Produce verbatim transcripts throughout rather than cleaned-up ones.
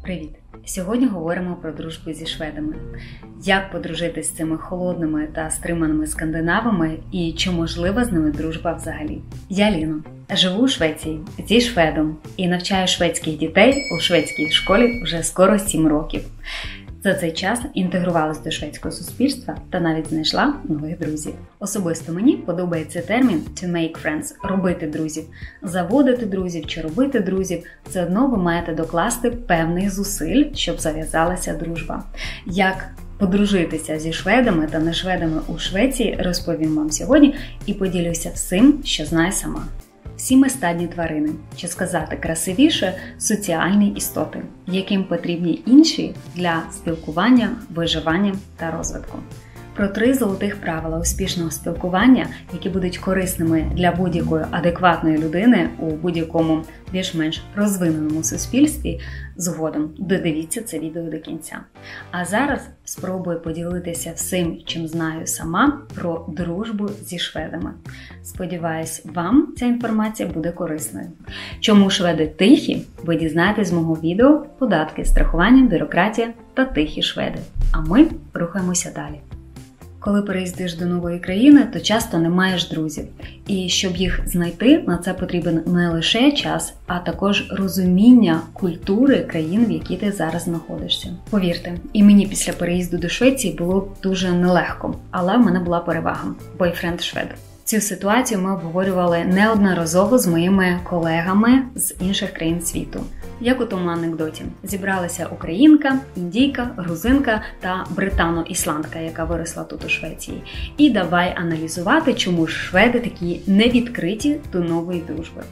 Привіт! Сьогодні говоримо про дружбу зі шведами. Як подружитись з цими холодними та стриманими скандинавами і чи можлива з ними дружба взагалі. Я Ліна. Живу у Швеції зі шведом і навчаю шведських дітей у шведській школі вже скоро сім років. За цей час інтегрувалась до шведського суспільства та навіть знайшла нових друзів. Особисто мені подобається термін to make friends – робити друзів. Заводити друзів чи робити друзів – все одно ви маєте докласти певних зусиль, щоб зав'язалася дружба. Як подружитися зі шведами та не шведами у Швеції розповім вам сьогодні і поділюся всім, що знаю сама. Всі ми стадні тварини, чи сказати красивіше – соціальні істоти, яким потрібні інші для спілкування, виживання та розвитку. Про три золотих правила успішного спілкування, які будуть корисними для будь-якої адекватної людини у будь-якому більш-менш розвиненому суспільстві, згодом додивіться це відео до кінця. А зараз спробую поділитися всім, чим знаю сама про дружбу зі шведами. Сподіваюсь, вам ця інформація буде корисною. Чому шведи тихі, ви дізнаєтесь з мого відео «Податки, страхування, бюрократія та тихі шведи». А ми рухаємося далі. Коли переїздиш до нової країни, то часто не маєш друзів. І щоб їх знайти, на це потрібен не лише час, а також розуміння культури країн, в якій ти зараз знаходишся. Повірте, і мені після переїзду до Швеції було дуже нелегко, але в мене була перевага – бойфренд-швед. Цю ситуацію ми обговорювали неодноразово з моїми колегами з інших країн світу. Як у тому анекдоті. Зібралася українка, індійка, грузинка та британо-ісландка, яка виросла тут у Швеції. І давай аналізувати, чому ж шведи такі невідкриті до нової дружби.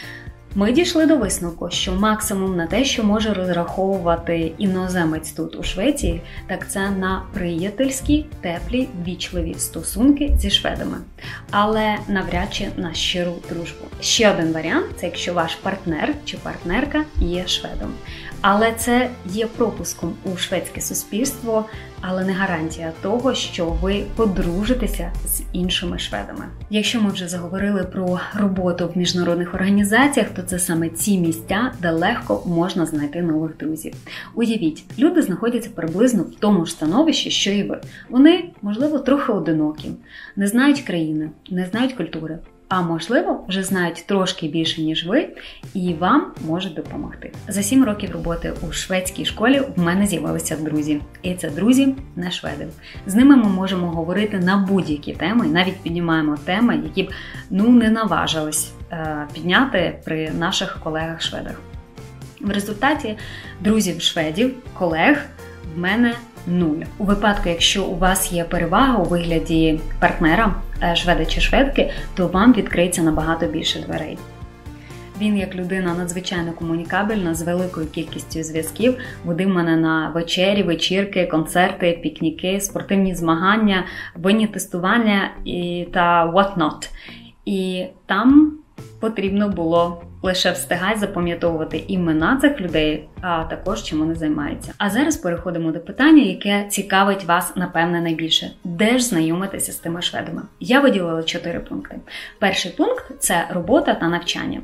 Ми дійшли до висновку, що максимум на те, що може розраховувати іноземець тут у Швеції, так це на приятельські, теплі, ввічливі стосунки зі шведами. Але навряд чи на щиру дружбу. Ще один варіант – це якщо ваш партнер чи партнерка є шведом. Але це є пропуском у шведське суспільство, але не гарантія того, що ви подружитеся з іншими шведами. Якщо ми вже заговорили про роботу в міжнародних організаціях, то це саме ці місця, де легко можна знайти нових друзів. Уявіть, люди знаходяться приблизно в тому ж становищі, що і ви. Вони, можливо, трохи одинокі, не знають країни, не знають культури. А можливо, вже знають трошки більше, ніж ви, і вам можуть допомогти. За сім років роботи у шведській школі в мене з'явилися друзі. І це друзі не шведи. З ними ми можемо говорити на будь-які теми, навіть піднімаємо теми, які б ну, не наважились е, підняти при наших колегах-шведах. В результаті друзів-шведів, колег в мене нуль. У випадку, якщо у вас є перевага у вигляді партнера, шведа чи шведки, то вам відкриється набагато більше дверей. Він, як людина надзвичайно комунікабельна, з великою кількістю зв'язків, водив мене на вечері, вечірки, концерти, пікніки, спортивні змагання, винні тестування і та what not. І там потрібно було лише встигати запам'ятовувати імена цих людей, а також чим вони займаються. А зараз переходимо до питання, яке цікавить вас, напевне, найбільше. Де ж знайомитися з тими шведами? Я виділила чотири пункти. Перший пункт – це робота та навчання.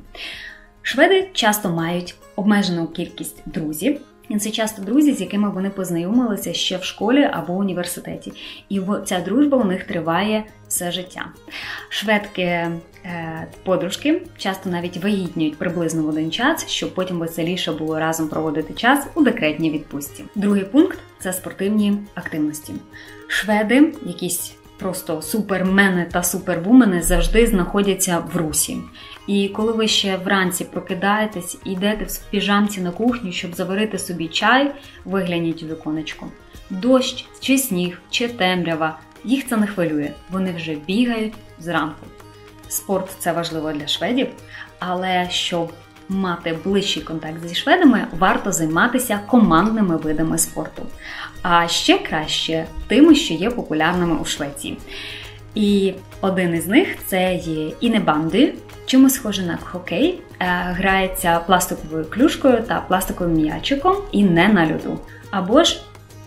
Шведи часто мають обмежену кількість друзів. І це часто друзі, з якими вони познайомилися ще в школі або університеті. І ця дружба у них триває все життя. Шведки-подружки часто навіть вагітніють приблизно в один час, щоб потім веселіше було разом проводити час у декретній відпустці. Другий пункт – це спортивні активності. Шведи, якісь просто супермени та супервумени, завжди знаходяться в русі. І коли ви ще вранці прокидаєтесь і йдете в піжамці на кухню, щоб заварити собі чай, вигляніть у віконечко. Дощ, чи сніг, чи темрява, їх це не хвилює. Вони вже бігають зранку. Спорт – це важливо для шведів, але щоб мати ближчий контакт зі шведами, варто займатися командними видами спорту. А ще краще тими, що є популярними у Швеції. І один із них – це є інебанді, чимось схоже на хокей, грається пластиковою клюшкою та пластиковим м'ячиком і не на льоду. Або ж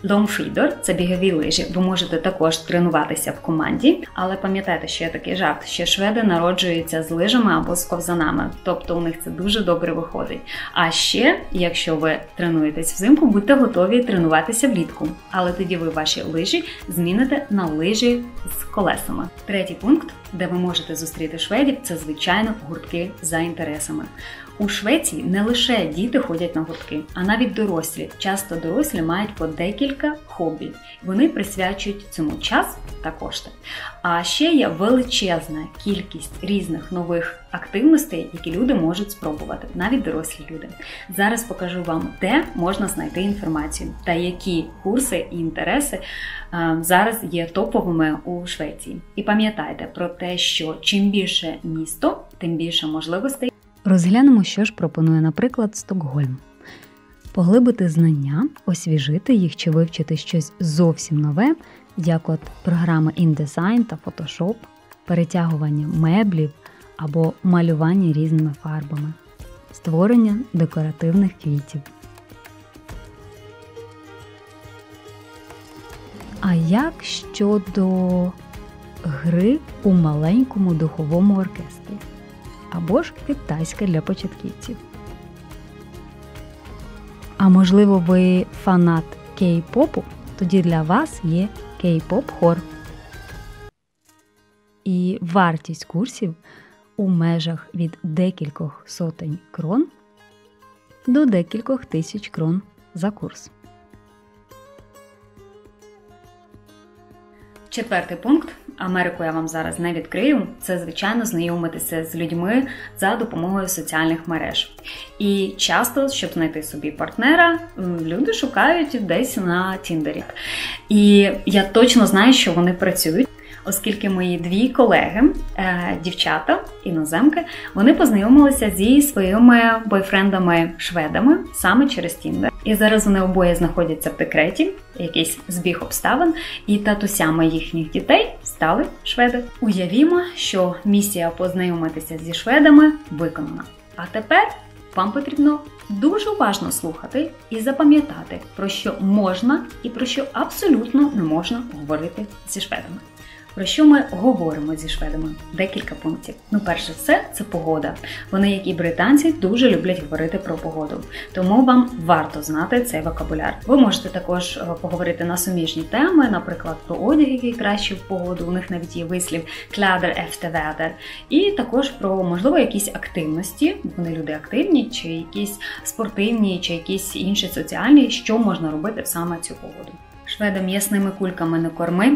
Лонгфідер – це бігові лижі. Ви можете також тренуватися в команді, але пам'ятайте, що є такий жарт, що шведи народжуються з лижами або з ковзанами, тобто у них це дуже добре виходить. А ще, якщо ви тренуєтесь взимку, будьте готові тренуватися влітку, але тоді ви ваші лижі зміните на лижі з колесами. Третій пункт, де ви можете зустріти шведів, це, звичайно, гуртки за інтересами. У Швеції не лише діти ходять на гуртки, а навіть дорослі. Часто дорослі мають по декілька хобі. Вони присвячують цьому час та кошти. А ще є величезна кількість різних нових активностей, які люди можуть спробувати, навіть дорослі люди. Зараз покажу вам, де можна знайти інформацію та які курси і інтереси зараз є топовими у Швеції. І пам'ятайте про те, що чим більше місто, тим більше можливостей. Розглянемо, що ж пропонує, наприклад, Стокгольм. Поглибити знання, освіжити їх чи вивчити щось зовсім нове, як от програми InDesign та Photoshop, перетягування меблів або малювання різними фарбами, створення декоративних квітів. А як щодо гри у маленькому духовому оркестрі? Або ж китайська для початківців. А можливо, ви фанат кей-попу? Тоді для вас є кей-поп-хор. І вартість курсів у межах від декількох сотень крон до декількох тисяч крон за курс. Четвертий пункт, Америку я вам зараз не відкрию, це, звичайно, знайомитися з людьми за допомогою соціальних мереж. І часто, щоб знайти собі партнера, люди шукають десь на Тіндері. І я точно знаю, що вони працюють, оскільки мої дві колеги, дівчата, іноземки, вони познайомилися зі своїми бойфрендами-шведами саме через Тіндер. І зараз вони обоє знаходяться в декреті, якийсь збіг обставин, і татусями їхніх дітей стали шведи. Уявімо, що місія познайомитися зі шведами виконана. А тепер вам потрібно дуже уважно слухати і запам'ятати, про що можна і про що абсолютно не можна говорити зі шведами. Про що ми говоримо зі шведами? Декілька пунктів. Ну, перше все, це погода. Вони, як і британці, дуже люблять говорити про погоду. Тому вам варто знати цей вокабуляр. Ви можете також поговорити на суміжні теми, наприклад, про одяг, який краще в погоду. У них навіть є вислів «kläder efter väder». І також про, можливо, якісь активності. Вони люди активні, чи якісь спортивні, чи якісь інші соціальні, що можна робити в саме цю погоду. Шведам ясними кульками не корми.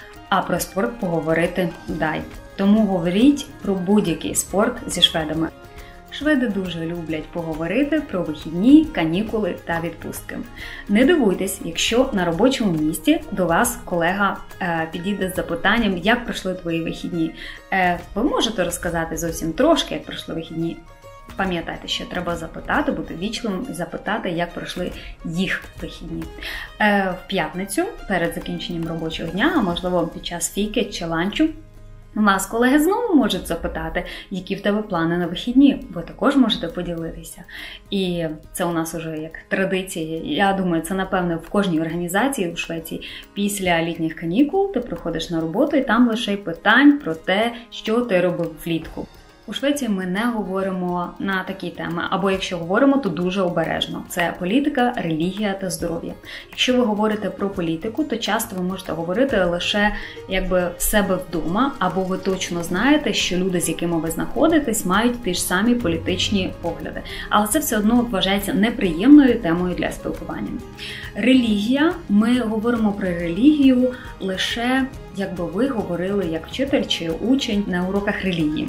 А про спорт поговорити дай. Тому говоріть про будь-який спорт зі шведами. Шведи дуже люблять поговорити про вихідні, канікули та відпустки. Не дивуйтесь, якщо на робочому місці до вас колега е, підійде з запитанням, як пройшли твої вихідні. Е, ви можете розказати зовсім трошки, як пройшли вихідні. Пам'ятайте, що треба запитати, бути вічливим і запитати, як пройшли їх вихідні. Е, в п'ятницю, перед закінченням робочого дня, а можливо під час фіки чи ланчу, вас колеги знову можуть запитати, які в тебе плани на вихідні. Ви також можете поділитися. І це у нас уже як традиція. Я думаю, це, напевно, в кожній організації у Швеції. Після літніх канікул ти приходиш на роботу і там лише питань про те, що ти робив влітку. У Швеції ми не говоримо на такі теми, або якщо говоримо, то дуже обережно. Це політика, релігія та здоров'я. Якщо ви говорите про політику, то часто ви можете говорити лише якби в себе вдома, або ви точно знаєте, що люди, з якими ви знаходитесь, мають ті ж самі політичні погляди. Але це все одно вважається неприємною темою для спілкування. Релігія. Ми говоримо про релігію лише, якби ви говорили як вчитель чи учень на уроках релігії.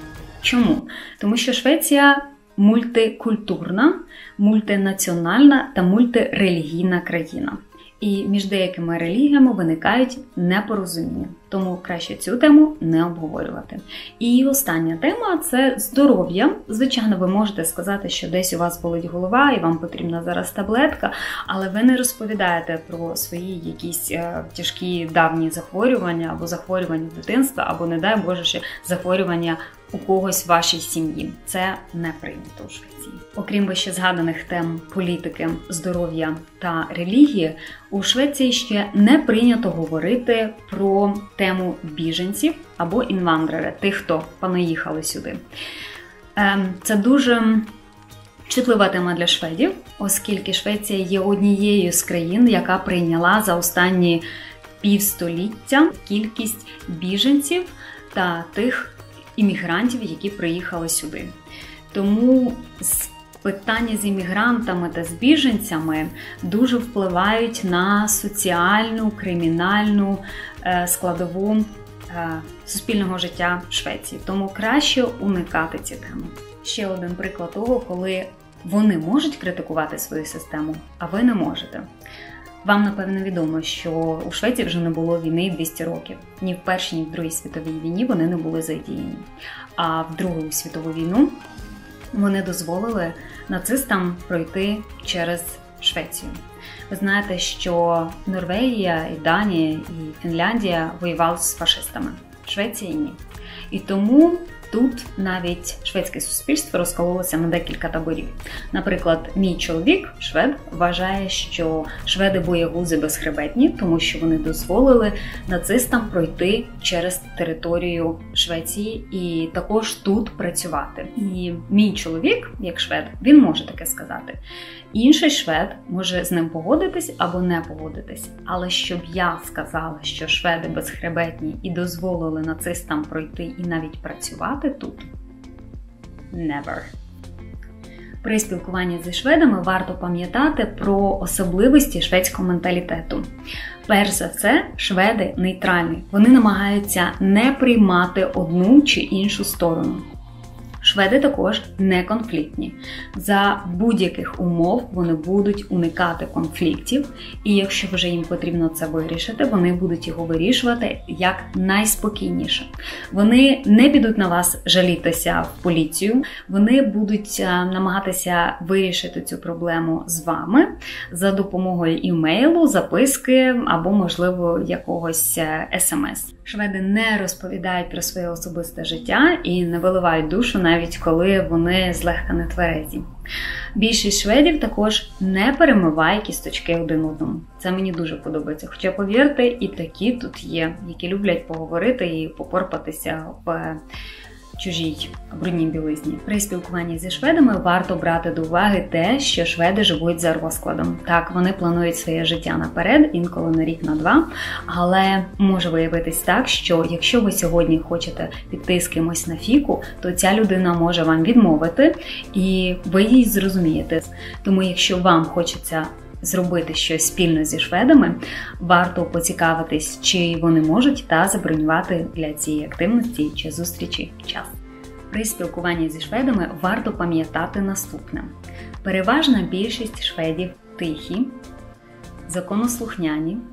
Чому? Тому що Швеція мультикультурна, мультинаціональна та мультирелігійна країна. І між деякими релігіями виникають непорозуміння. Тому краще цю тему не обговорювати. І остання тема – це здоров'я. Звичайно, ви можете сказати, що десь у вас болить голова і вам потрібна зараз таблетка, але ви не розповідаєте про свої якісь е, тяжкі давні захворювання або захворювання дитинства, або, не дай Боже, ще захворювання у когось в вашій сім'ї. Це не прийнято у Швеції. Окрім вище згаданих тем політики, здоров'я та релігії, у Швеції ще не прийнято говорити про тему біженців або інвандрери, тих, хто понаїхали сюди. Це дуже чутлива тема для шведів, оскільки Швеція є однією з країн, яка прийняла за останні півстоліття кількість біженців та тих іммігрантів, які приїхали сюди. Тому питання з іммігрантами та з біженцями дуже впливають на соціальну, кримінальну складову суспільного життя Швеції. Тому краще уникати ці теми. Ще один приклад того, коли вони можуть критикувати свою систему, а ви не можете. Вам, напевно, відомо, що у Швеції вже не було війни двісті років. Ні в Першій, ні в Другій світовій війні вони не були задіяні. А в Другу світову війну вони дозволили нацистам пройти через Швецію. Ви знаєте, що Норвегія, і Данія, і Фінляндія воювали з фашистами. Швеція – ні. І тому тут навіть шведське суспільство розкололося на декілька таборів. Наприклад, мій чоловік, швед, вважає, що шведи боягузи безхребетні, тому що вони дозволили нацистам пройти через територію Швеції і також тут працювати. І мій чоловік, як швед, він може таке сказати. Інший швед може з ним погодитись або не погодитись. Але щоб я сказала, що шведи безхребетні і дозволили нацистам пройти і навіть працювати тут? Never. При спілкуванні зі шведами варто пам'ятати про особливості шведського менталітету. Перш за все, шведи нейтральні. Вони намагаються не приймати одну чи іншу сторону. Шведи також не конфліктні. За будь-яких умов вони будуть уникати конфліктів, і якщо вже їм потрібно це вирішити, вони будуть його вирішувати як найспокійніше. Вони не підуть на вас жалітися в поліцію, вони будуть намагатися вирішити цю проблему з вами за допомогою імейлу, записки або, можливо, якогось смс. Шведи не розповідають про своє особисте життя і не виливають душу, навіть коли вони злегка не тверезі. Більшість шведів також не перемиває кісточки один одному. Це мені дуже подобається. Хоча, повірте, і такі тут є, які люблять поговорити і попорпатися в чужій брудній білизні. При спілкуванні зі шведами варто брати до уваги те, що шведи живуть за розкладом. Так, вони планують своє життя наперед, інколи на рік, на два, але може виявитись так, що якщо ви сьогодні хочете піти з кимось на фіку, то ця людина може вам відмовити і ви її зрозумієте. Тому якщо вам хочеться зробити щось спільно зі шведами, варто поцікавитись, чи вони можуть, та забронювати для цієї активності чи зустрічі час. При спілкуванні зі шведами варто пам'ятати наступне. Переважна більшість шведів тихі, законослухняні,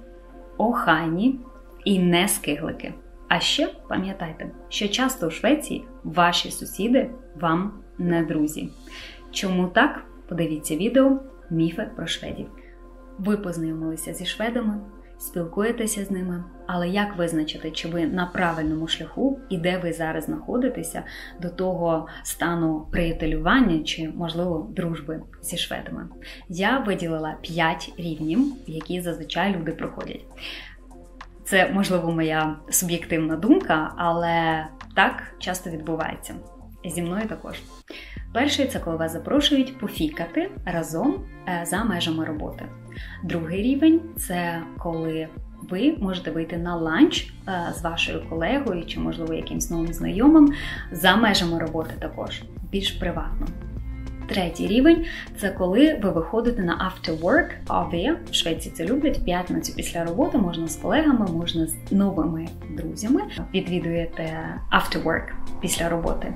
охайні і не скиглики. А ще пам'ятайте, що часто у Швеції ваші сусіди вам не друзі. Чому так? Подивіться відео «Міфи про шведів». Ви познайомилися зі шведами, спілкуєтеся з ними, але як визначити, чи ви на правильному шляху і де ви зараз знаходитеся до того стану приятелювання чи, можливо, дружби зі шведами? Я виділила п'ять рівнів, які зазвичай люди проходять. Це, можливо, моя суб'єктивна думка, але так часто відбувається. Зі мною також. Перший – це коли вас запрошують пофікати разом за межами роботи. Другий рівень – це коли ви можете вийти на ланч з вашою колегою чи, можливо, якимсь новим знайомим за межами роботи також, більш приватно. Третій рівень – це коли ви виходите на after work, а ви, в Швеції це люблять, в п'ятницю після роботи, можна з колегами, можна з новими друзями, відвідуєте after work після роботи.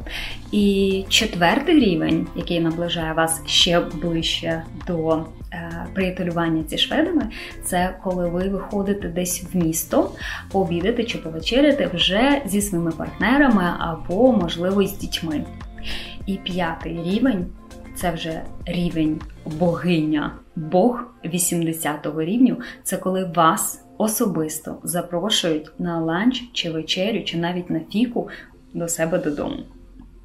І четвертий рівень, який наближає вас ще ближче до е, приятелювання зі шведами, це коли ви виходите десь в місто, пообідати чи повечеряти вже зі своїми партнерами або, можливо, з дітьми. І п'ятий рівень – це вже рівень богиня, Бог вісімдесятого рівню. Це коли вас особисто запрошують на ланч чи вечерю, чи навіть на фіку до себе додому.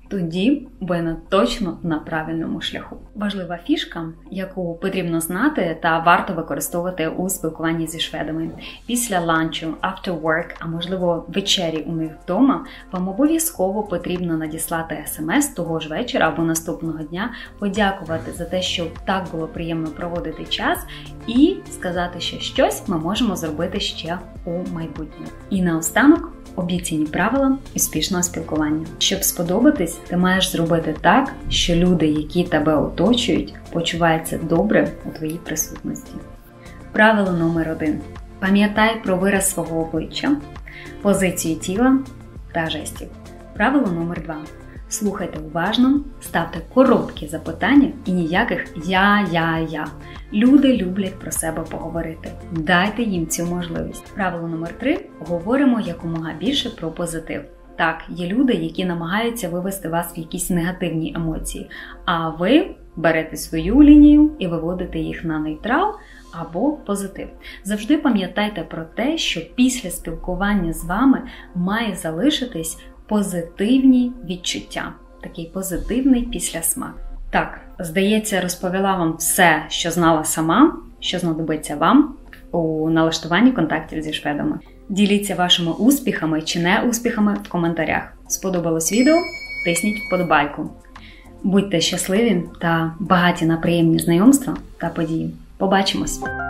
тоді ви на точно на правильному шляху. Важлива фішка, яку потрібно знати та варто використовувати у спілкуванні зі шведами. Після ланчу, after work, а можливо вечері у них вдома, вам обов'язково потрібно надіслати смс того ж вечора або наступного дня, подякувати за те, що так було приємно проводити час, і сказати, що щось ми можемо зробити ще у майбутньому. І наостанок, обіцяні правила успішного спілкування. Щоб сподобатись, ти маєш зробити так, що люди, які тебе оточують, почуваються добре у твоїй присутності. Правило номер один. Пам'ятай про вираз свого обличчя, позицію тіла та жестів. Правило номер два. Слухайте уважно, ставте короткі запитання і ніяких «я, я, я». Люди люблять про себе поговорити. Дайте їм цю можливість. Правило номер три. Говоримо якомога більше про позитив. Так, є люди, які намагаються вивести вас в якісь негативні емоції, а ви берете свою лінію і виводите їх на нейтрал або позитив. Завжди пам'ятайте про те, що після спілкування з вами має залишитись позитивні відчуття. Такий позитивний післясмак. Так, здається, розповіла вам все, що знала сама, що знадобиться вам у налаштуванні контактів зі шведами. Діліться вашими успіхами чи неуспіхами в коментарях. Сподобалось відео? Тисніть вподобайку. Будьте щасливі та багаті на приємні знайомства та події. Побачимось!